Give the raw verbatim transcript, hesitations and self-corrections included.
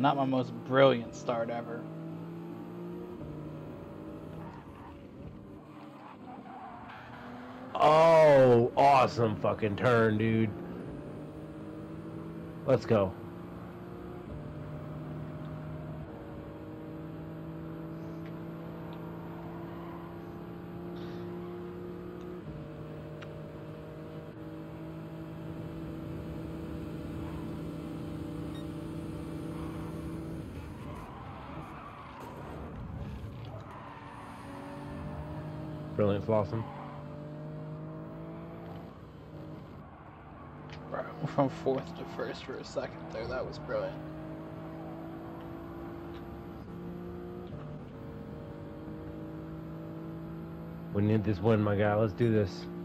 Not my most brilliant start ever. Oh, awesome fucking turn, dude. Let's go. Brilliant, Flossom. Bro, from fourth to first for a second there, that was brilliant. We need this win, my guy. Let's do this.